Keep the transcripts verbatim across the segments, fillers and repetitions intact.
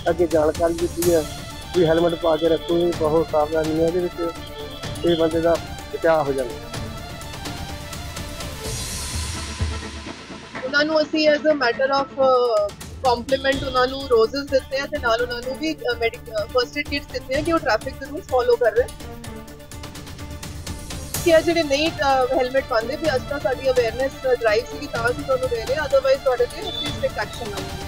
अगे जानकारी दी है भी हैलमेट पा के रखो, ये बहुत सावधानी है, ये बंदे का बचाव हो जाए। उन्होंने असी as a matter of compliment उन्होंने रोजेस दिते हैं, नाल उन्होंने भी फर्स्ट एड किट्स दिते हैं कि वो ट्रैफिक के रूल्स फॉलो कर रहे हैं। कि ਜਿਹੜੇ नहीं हेलमेट पाते भी अज तक साडी अवेयरनेस ड्राइव सी तां सी ਤੁਹਾਨੂੰ दे रहे, अदरवाइज ਤੁਹਾਡੇ ਤੇ ਅਸੀਂ ਸਟ੍ਰਿਕਟ ਐਕਸ਼ਨ ਲਵਾਂਗੇ।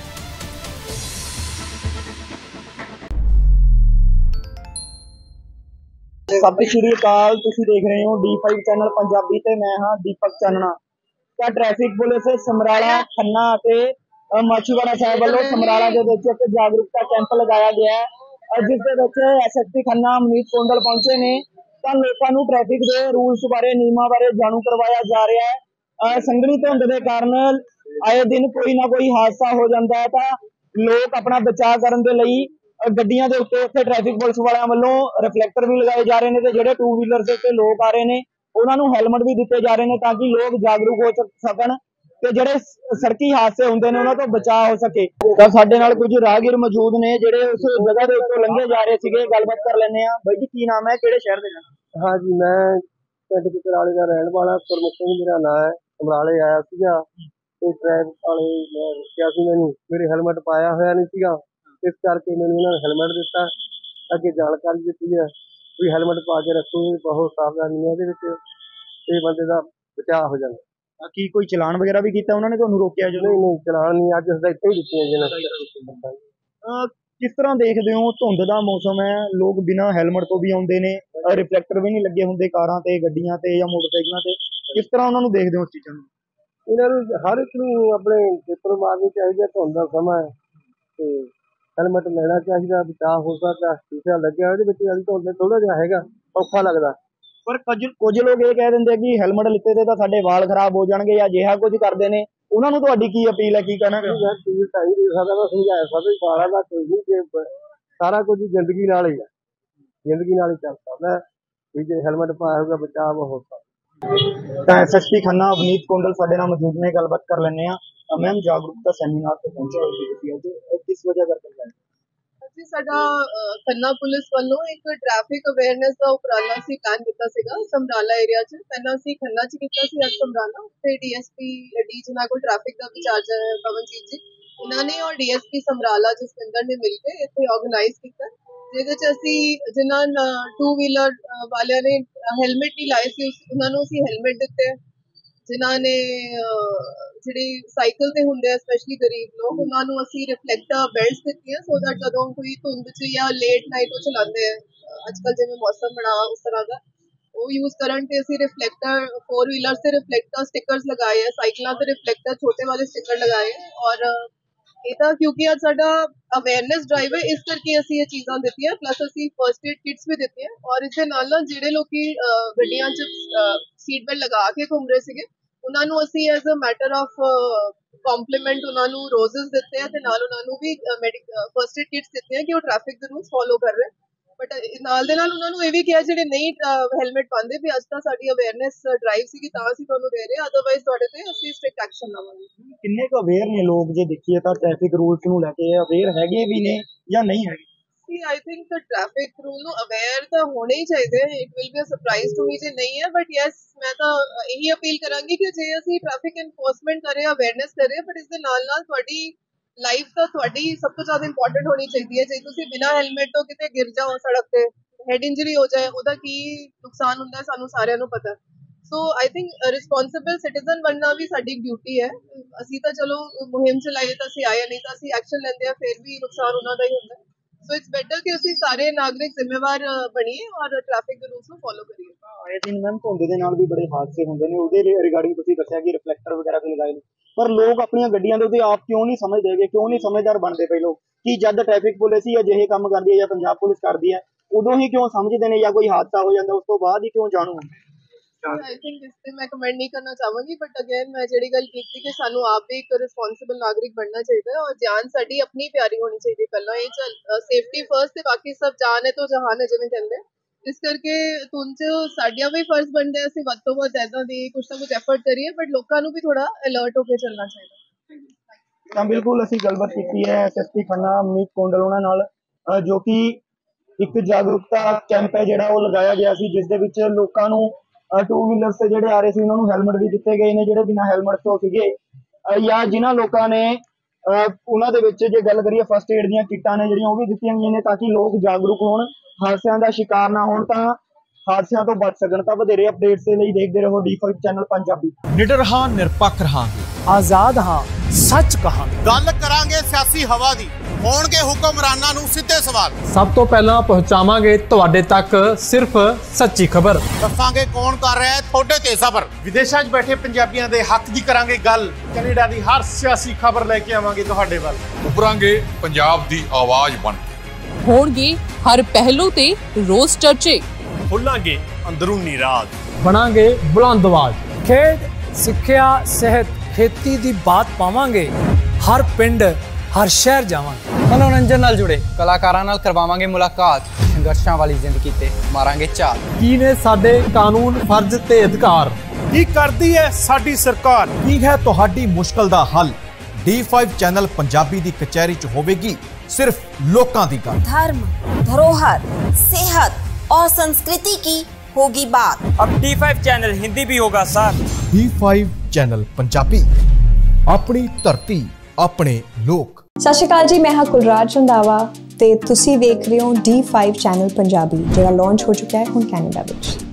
सत श्री अकाल, तुसीं देख रहे हो डी फाइव चैनल पंजाबी ते मैं हाँ दीपक चानना। ਤਾਂ ट्रैफिक पुलिस समराला खन्ना ते माछीवाड़ा साहब वालों समराला दे विच इक जागरूकता कैंप लगाया गया है, जिस दे विच S S P Khanna Amneet Kondal पहुंचे ने। ਤਾਂ ਲੋਕਾਂ ਨੂੰ ट्रैफिक ਦੇ रूल्स बारे नियमां बारे जाणू करवाया जा रहा है। संघनी धुंध के कारण आए दिन कोई ना कोई हादसा हो जाता है, तो लोग अपना बचाव करने के लिए गड्डियां दे उत्ते उत्ते ट्रैफिक पुलिस वालों वालों रिफ्लैक्टर भी लगाए जा रहे हैं, तो जिहड़े टू व्हीलर के उत्ते लोग आ रहे हैं उन्हां नूं हैलमेट भी दिते जा रहे हैं, ताकि लोग जागरूक हो सकन ਤੇ ਜਿਹੜੇ ਸੜਕੀ ਹਾਦਸੇ ਹੁੰਦੇ ਨੇ ਉਹਨਾਂ ਤੋਂ ਬਚਾਅ ਹੋ ਸਕੇ। ਤਾਂ ਸਾਡੇ ਨਾਲ ਕੁਝ ਰਾਹਗੀਰ ਮੌਜੂਦ ਨੇ ਜਿਹੜੇ ਉਸ ਜਗ੍ਹਾ ਦੇ ਉੱਤੋਂ ਲੰਘੇ ਜਾ ਰਹੇ ਸੀਗੇ, ਗੱਲਬਾਤ ਕਰ ਲੈਂਦੇ ਆ। ਬਾਈ ਜੀ ਕੀ ਨਾਮ ਹੈ, ਕਿਹੜੇ ਸ਼ਹਿਰ ਦੇ ਨੇ? हाँ जी, मैं पिंड पिपराले का रहने वाला गुरमुख सिंह मेरा नाम है। समराले आया सीगा ते ट्रैफिक वाले मैं रुकिया सी, मैनूं मेरे हैलमेट पाया होया नहीं सीगा, इस करके मैनूं उन्होंने हैलमेट दिता। अगे जानकारी दी है भी हैलमेट पा के रखो, ये बहुत सावधानी है, ये बंदे का बचाव हो जाए। ਕੀ ਕੋਈ ਚਲਾਨ ਵਗੈਰਾ ਵੀ ਕੀਤਾ ਉਹਨਾਂ ਨੇ, ਤੁਹਾਨੂੰ ਰੋਕਿਆ ਜਦੋਂ? नहीं नहीं चलान नहीं, अज हदायतां ही दित्तियां जिन्हां। किस तरह देखते हो, धुंध का मौसम है, लोग बिना हैलमेट तो भी आउंदे ने, रिफ्लैक्टर भी नहीं लगे हुंदे कारां ते गड्डियां ते या मोटरसाइकिलों ते, किस तरह उन्हां नूं देखदे हो उस चीज़ां नूं? इन्हां नूं हर एक नूं अपने पेपर मारने चाहिए, धुंध दा समां है ते हैलमेट लेना चाहिए, बचाव हो सकदा। शीशा लग्या इहदे विच वाली धुंध थोड़ा जिहा हैगा औखा लगदा, पर कुछ कुछ लोग ये कह दिंदे कि हैलमेट लिते ते तां साडे वाल खराब हो जाणगे या जिहा कुछ करदे ने, उन्हां नूं तुहाडी की अपील है, की कहना? चीज़ ढाई नहीं सकदा, मैं समझाया सकदा बाला दा कोई नहीं, जे सारा कुछ जिंदगी नाल ही है, जिंदगी नाल ही चल सकदा भी, जे हैलमेट पाया होगा बचाव हो सकदा। ਤਾਂ S S P Khanna Avneet Kondal ਸਾਡੇ ਨਾਲ ਮੌਜੂਦ ਨੇ, ਗੱਲਬਾਤ ਕਰ ਲੈਂਦੇ ਆ। ਮੈਮ ਜਾਗਰੂਕਤਾ ਸੈਮੀਨਾਰ ਤੇ ਪਹੁੰਚੇ ਹੋਏ ਸੀ ਅੱਜ, ਕਿਸ ਵਜ੍ਹਾ ਕਰਕੇ ਆਏ? ਅਸੀਂ ਸਾਡਾ ਖੰਨਾ ਪੁਲਿਸ ਵੱਲੋਂ ਇੱਕ ਟ੍ਰੈਫਿਕ ਅਵੇਅਰਨੈਸ ਦਾ ਉਪਰਾਲਾ ਸੀ ਪਲਾਨ ਕੀਤਾ ਸੀਗਾ ਸਮਰਾਲਾ ਏਰੀਆ 'ਚ। ਪਹਿਲਾਂ ਅਸੀਂ ਖੰਨਾ 'ਚ ਕੀਤਾ ਸੀ, ਅੱਜ ਸਮਰਾਲਾ ਤੇ ਡੀਐਸਪੀ ਡੀ ਜਿਨ੍ਹਾਂ ਕੋਲ ਟ੍ਰੈਫਿਕ ਦਾ ਇੰਚਾਰਜ ਹੈ ਪਵਨਜੀਤ ਜੀ, ਉਹਨਾਂ ਨੇ ਔਰ ਡੀਐਸਪੀ ਸਮਰਾਲਾ ਜਸਵਿੰਦਰ ਨੇ ਮਿਲ ਕੇ ਇੱਥੇ ਆਰਗੇਨਾਈਜ਼ ਕੀਤਾ, ਜਿਹਦੇ 'ਚ ਅਸੀਂ ਜਿਨ੍ਹਾਂ ਟੂ ਵੀਲਰ ਵਾਲਿਆਂ ਨੇ ਹੈਲਮਟ ਨਹੀਂ ਲਾਏ ਸੀ ਉਹਨਾਂ ਨੂੰ ਅਸੀਂ ਹੈਲਮਟ ਦਿੱਤੇ, ਜਿਨ੍ਹਾਂ ਨੇ ਜਿਹੜੇ ਸਾਈਕਲ ਤੇ ਹੁੰਦੇ ਆ ਸਪੈਸ਼ਲੀ ਗਰੀਬ ਲੋਕ ਉਹਨਾਂ ਨੂੰ ਅਸੀਂ ਰਿਫਲੈਕਟਰ ਬੈਲਟਸ ਦਿੱਤੀਆਂ, ਸੋ ਦੈਟ ਜਦੋਂ ਕੋਈ ਧੁੰਦ 'ਚ ਜਾਂ ਲੇਟ ਨਾਈਟ ਉਹ ਚਲਾਉਂਦੇ ਆ, ਅੱਜ ਕੱਲ੍ਹ ਜਿਵੇਂ ਮੌਸਮ ਬਣਾ ਉਸ ਤਰ੍ਹਾਂ ਦਾ ਉਹ ਯੂਜ਼ ਕਰਨ ਤੇ ਅਸੀਂ ਰਿਫਲੈਕਟਰ ਫੋਰ ਵੀਲਰ ਤੇ ਰਿਫਲੈਕਟਰ ਸਟਿਕਰਸ ਲਗਾਏ ਆ, ਸਾਈਕਲਾਂ ਤੇ ਰਿਫਲੈਕਟਰ ਛੋਟੇ ਵਾਲੇ ਸਟਿਕਰ ਲਗਾਏ। ਔਰ ਇਹ ਤਾਂ ਕਿਉਂਕਿ ਅੱਜ ਸਾਡਾ ਅਵੇਅਰਨੈਸ ਡਰਾਈਵ ਹੈ, ਇਸ ਕਰਕੇ ਅਸੀਂ ਇਹ ਚੀਜ਼ਾਂ ਦਿੱਤੀਆਂ, ਪਲੱਸ ਅਸੀਂ ਫਰਸਟ ਏਡ ਕਿਟਸ ਵੀ ਦਿੱਤੀਆਂ। ਔਰ ਇਸ ਦੇ ਨਾਲ ਨਾਲ ਜਿਹੜੇ ਲੋਕੀ ਗੱਡੀਆਂ 'ਚ ਸੀਟ ਬੈਲਟ ਲਗਾ ਕੇ ਘੁੰਮ ਰਹੇ ਸੀਗੇ ਉਹਨਾਂ ਨੂੰ ਅਸੀਂ as a matter of compliment ਉਹਨਾਂ ਨੂੰ ਰੋਜ਼ਸ ਦਿੱਤੇ ਆ, ਤੇ ਨਾਲ ਉਹਨਾਂ ਨੂੰ ਵੀ ਫਰਸਟ ਏਡ ਕਿਟਸ ਦਿੱਤੇ ਆ ਕਿ ਉਹ ਟ੍ਰੈਫਿਕ ਦੇ ਰੂਲਸ ਫੋਲੋ ਕਰ ਰਹੇ। ਬਟ ਨਾਲ ਦੇ ਨਾਲ ਉਹਨਾਂ ਨੂੰ ਇਹ ਵੀ ਕਿਹਾ ਜਿਹੜੇ ਨਹੀਂ ਹੈਲਮਟ ਪਾਉਂਦੇ ਵੀ ਅੱਜ ਤਾਂ ਸਾਡੀ ਅਵੇਅਰਨੈਸ ਡਰਾਈਵ ਸੀਗੀ ਤਾਂ ਅਸੀਂ ਤੁਹਾਨੂੰ ਦੇ ਰਹੇ, ਅਦਰਵਾਈਜ਼ ਤੁਹਾਡੇ ਤੇ ਅਸੀਂ ਸਟ੍ਰਿਕਟ ਐਕਸ਼ਨ ਲਵਾਂਗੇ। ਕਿੰਨੇ ਕੁ ਅਵੇਅਰ ਨੇ ਲੋਕ, ਜੇ ਦੇਖੀਏ ਤਾਂ ਟ੍ਰੈਫਿਕ ਰੂਲਸ ਨੂੰ ਲੈ ਕੇ ਅਵੇਅਰ ਹੈਗੇ ਵੀ ਨੇ ਜਾਂ ਨਹੀਂ ਹੈਗੇ? I think the traffic rule ਨੂੰ aware ਤਾਂ ਹੋਣੇ ਹੀ ਚਾਹੀਦੇ, it will be a surprise to me ਜੇ ਨਹੀਂ ਹੈ, but yes ਮੈਂ ਤਾਂ ਇਹੀ ਅਪੀਲ ਕਰਾਂਗੀ ਕਿ ਜੇ ਅਸੀਂ ਟ੍ਰੈਫਿਕ ਇਨਫੋਰਸਮੈਂਟ ਕਰੇ, ਅਵੇਅਰਨੈਸ ਕਰੇ, ਬਟ ਇਸ ਦੇ ਨਾਲ ਨਾਲ ਤੁਹਾਡੀ ਲਾਈਫ ਤਾਂ ਤੁਹਾਡੀ ਸਭ ਤੋਂ ਜ਼ਿਆਦਾ ਇੰਪੋਰਟੈਂਟ ਹੋਣੀ ਚਾਹੀਦੀ ਹੈ। ਜੇ ਤੁਸੀਂ ਬਿਨਾਂ ਹੈਲਮਟ ਤੋਂ ਕਿਤੇ ਗਿਰ ਜਾਓ ਸੜਕ ਤੇ, ਹੈਡ ਇੰਜਰੀ ਹੋ ਜਾਏ, ਉਹਦਾ ਕੀ ਨੁਕਸਾਨ ਹੁੰਦਾ ਹੈ ਸਾਨੂੰ ਸਾਰਿਆਂ ਨੂੰ ਪਤਾ। So I think responsible citizen ਬਣਨਾ ਵੀ ਸਾਡੀ ਡਿਊਟੀ ਹੈ। ਅਸੀਂ ਤਾਂ ਚਲੋ ਮੁਹਿੰਮ ਚਲਾਈਏ ਤਾਂ ਅਸੀਂ ਆਏ, ਨਹੀਂ ਤਾਂ ਅਸੀਂ ਐਕਸ਼ਨ ਲੈਂਦੇ ਆ, ਫਿਰ ਵੀ ਨੁਕਸਾਨ ਉਹਨਾਂ ਦਾ ਹੀ ਹੁੰਦਾ। ਸੋ ਇਟਸ ਬੈਟਰ ਕਿ ਅਸੀਂ ਸਾਰੇ ਨਾਗਰਿਕ ਜ਼ਿੰਮੇਵਾਰ ਬਣੀਏ ਔਰ ਟ੍ਰੈਫਿਕ ਦੇ ਰੂਲਸ ਨੂੰ ਫੋਲੋ ਕਰੀਏ। ਆਏ ਦਿਨ ਮੈਮ ਧੁੰਦ ਦੇ ਨਾਲ ਵੀ ਬੜੇ ਹਾਦਸੇ ਹੁੰਦੇ ਨੇ, ਉਹਦੇ ਰਿਗਾਰਡਿੰਗ ਤੁਸੀਂ ਦੱਸਿਆ ਕਿ ਰਿਫਲੈਕਟਰ ਵਗੈਰਾ ਵੀ ਲਗਾਏ ਨੇ, ਪਰ ਲੋਕ ਆਪਣੀਆਂ ਗੱਡੀਆਂ ਦੇ ਉੱਤੇ ਆਪ ਕਿਉਂ ਨਹੀਂ ਸਮਝਦੇ ਹੈਗੇ, ਕਿਉਂ ਨਹੀਂ ਸਮਝਦਾਰ ਬਣਦੇ ਪਏ ਲੋਕ? ਕਿ ਜਦ ਟ੍ਰੈਫਿਕ ਪੁਲਿਸ ਹੀ ਅਜਿਹੇ ਕੰਮ ਕਰਦੀ ਹੈ ਜਾਂ ਪੰਜਾਬ ਪੁਲਿਸ ਕਰਦੀ ਹੈ ਉਦੋਂ ਹੀ ਕਿਉਂ ਸਮਝਦੇ ਨੇ, ਜਾਂ ਕੋਈ ਹਾਦਸਾ ਹੋ ਜਾਂਦਾ ਉਸ ਤੋਂ ਬਾਅਦ ਹੀ ਕਿਉਂ ਜਾਣੂ ਹੁੰਦੇ? I think ਇਸ ਤੇ ਮੈਂ ਕਮੈਂਟ ਨਹੀਂ ਕਰਨਾ ਚਾਹਾਂਗੀ, ਬਟ ਅਗੇਨ ਮੈਂ ਜਿਹੜੀ ਗੱਲ ਕੀਤੀ ਕਿ ਸਾਨੂੰ ਆਪ ਵੀ ਇੱਕ ਰਿਸਪੋਂਸਿਬਲ ਨਾਗਰਿਕ ਬਣਨਾ ਚਾਹੀਦਾ ਹੈ ਔਰ ਜਾਨ ਸਾਡੀ ਆਪਣੀ ਪਿਆਰੀ ਹੋਣੀ ਚਾਹੀਦੀ। ਪਹਿਲਾਂ ਇਹ ਚੱਲ ਸੇਫਟੀ ਫਰਸਟ ਤੇ ਬਾਕੀ ਸਭ ਜਾਨ ਹੈ ਤੋਂ ਜਹਾਨ ਹੈ ਜਿਵੇਂ ਕਹਿੰਦੇ, ਇਸ ਕਰਕੇ ਧੁੰਦ 'ਚ ਸਾਡੀਆਂ ਵੀ ਫਰਜ਼ ਬਣਦੇ ਅਸੀਂ ਵੱਧ ਤੋਂ ਵੱਧ ਇੱਦਾਂ ਦੀ ਕੁਛ ਨਾ ਕੁਛ ਐਫਰਟ ਕਰੀਏ, ਬਟ ਲੋਕਾਂ ਨੂੰ ਵੀ ਥੋੜਾ ਅਲਰਟ ਹੋ ਕੇ ਚੱਲਣਾ ਚਾਹੀਦਾ। ਤਾਂ ਬਿਲਕੁਲ ਅਸੀਂ ਗੱਲਬਾਤ ਕੀਤੀ ਹੈ ਐਸਐਸਪੀ ਖੰਨਾ ਅਮਨੀਤ ਕੋਂਡਲ ਉਹਨਾਂ ਨਾਲ, ਅਹ ਜੋ ਕਿ ਇੱਕ ਜਾਗਰੂਕਤਾ ਕੈਂਪ ਹੈ ਜਿਹੜਾ ਉਹ ਲਗਾਇਆ ਗਿਆ ਸੀ, ਜਿਸ ਦੇ ਵਿੱਚ ਲੋਕਾਂ ਨੂੰ ਟੂ ਵੀਲਰਸ ਤੇ ਜਿਹੜੇ ਆ ਰਹੇ ਸੀ ਉਹਨਾਂ ਨੂੰ ਹੈਲਮਟ ਵੀ ਦਿੱਤੇ ਗਏ ਨੇ, ਜਿਹੜੇ ਬਿਨਾਂ ਹੈਲਮਟ ਤੋਂ ਸੀਗੇ ਅਹ ਜਾਂ ਜਿਨ੍ਹਾਂ ਲੋਕਾਂ ਨੇ ਅਹ ਉਹਨਾਂ ਦੇ ਵਿੱਚ ਜੇ ਗੱਲ ਕਰੀਏ ਫਸਟ ਏਡ ਦੀਆਂ ਕਿੱਟਾਂ ਨੇ ਜਿਹੜੀਆਂ ਉਹ ਵੀ ਦਿੱਤੀਆਂ ਗਈਆਂ ਨੇ, ਤਾਂ ਕਿ ਲੋਕ ਜਾਗਰੂਕ ਹੋਣ, ਹਾਦਸਿਆਂ ਦਾ ਸ਼ਿਕਾਰ ਨਾ ਹੋਣ, ਤਾਂ ਹਾਦਸਿਆਂ ਤੋਂ ਬਚ ਸਕਣ। ਤਾਂ ਵਧੇਰੇ ਅਪਡੇਟਸ ਦੇ ਲਈ ਦੇਖਦੇ ਰਹੋ ਡੀ ਫਾਈਵ ਚੈਨਲ ਪੰਜਾਬੀ। ਨਿਡਰ ਹਾਂ, ਨਿਰਪੱਖ ਰਹਾਂਗੇ, ਆਜ਼ਾਦ ਹਾਂ, ਸੱਚ ਕਹਾਂਗੇ। ਗੱਲ ਕਰਾਂਗੇ ਸਿਆਸੀ ਹਵਾ ਦੀ, ਹੋਣਗੇ ਹੁਕਮਰਾਨਾਂ ਨੂੰ ਸਿੱਧੇ ਸਵਾਲ। ਸਭ ਤੋਂ ਪਹਿਲਾਂ ਪਹੁੰਚਾਵਾਂਗੇ ਤੁਹਾਡੇ ਤੱਕ ਸਿਰਫ ਸੱਚੀ ਖਬਰ। ਦੱਸਾਂਗੇ ਕੌਣ ਕਰ ਰਿਹਾ ਹੈ ਤੁਹਾਡੇ ਤੇ ਸਬਰ। ਵਿਦੇਸ਼ਾਂ 'ਚ ਬੈਠੇ ਪੰਜਾਬੀਆਂ ਦੇ ਹੱਕ ਦੀ ਕਰਾਂਗੇ ਗੱਲ। ਕੈਨੇਡਾ ਦੀ ਹਰ ਸਿਆਸੀ ਖਬਰ ਲੈ ਕੇ ਆਵਾਂਗੇ ਤੁਹਾਡੇ ਵੱਲ। ਉਭਰਾਂਗੇ ਪੰਜਾਬ ਦੀ ਆਵਾਜ਼ ਬਣ ਕੇ। ਹੋਣਗੇ ਹਰ ਪਹਿਲੂ ਤੇ ਰੋਜ਼ ਚਰਚੇ। ਖੋਲਾਂਗੇ ਅੰਦਰੂਨੀ ਰਾਜ, ਬਣਾਂਗੇ ਬੁਲੰਦ ਆਵਾਜ਼। ਖੇਡ, ਸਿੱਖਿਆ, ਸਿਹਤ, ਖੇਤੀ ਦੀ ਬਾਤ ਪਾਵਾਂਗੇ। ਹਰ ਪਿੰਡ, ਹਰ ਸ਼ਹਿਰ ਜਾਵਾਂਗੇ। ਮਨੋਰੰਜਨ ਨਾਲ ਜੁੜੇ ਕਲਾਕਾਰਾਂ ਨਾਲ ਕਰਵਾਵਾਂਗੇ ਮੁਲਾਕਾਤ। ਸੰਘਰਸ਼ਾਂ ਵਾਲੀ ਜ਼ਿੰਦਗੀ ਤੇ ਮਾਰਾਂਗੇ ਝਾਤ। ਕੀ ਨੇ ਸਾਡੇ ਕਾਨੂੰਨ, ਫਰਜ਼ ਤੇ ਅਧਿਕਾਰ? ਕੀ ਕਰਦੀ ਹੈ ਸਾਡੀ ਸਰਕਾਰ? ਕੀ ਹੈ ਤੁਹਾਡੀ ਮੁਸ਼ਕਲ ਦਾ ਹੱਲ? ਡੀ ਫਾਈਵ ਚੈਨਲ ਪੰਜਾਬੀ ਦੀ ਕਚਹਿਰੀ 'ਚ ਹੋਵੇਗੀ सिर्फ लोकां दी गल। धर्म, धरोहर, सेहत और संस्कृति की होगी बात। अब डी फाइव चैनल हिंदी भी होगा sir. D five channel Punjabi, अपनी धरती, अपने लोक। सत श्री अकाल जी, मैं हाँ कुलराज रंधावा ते तुसी देख रहे हो डी फाइव चैनल पंजाबी, जिहड़ा लॉन्च हो चुका है हुण कैनेडा विच।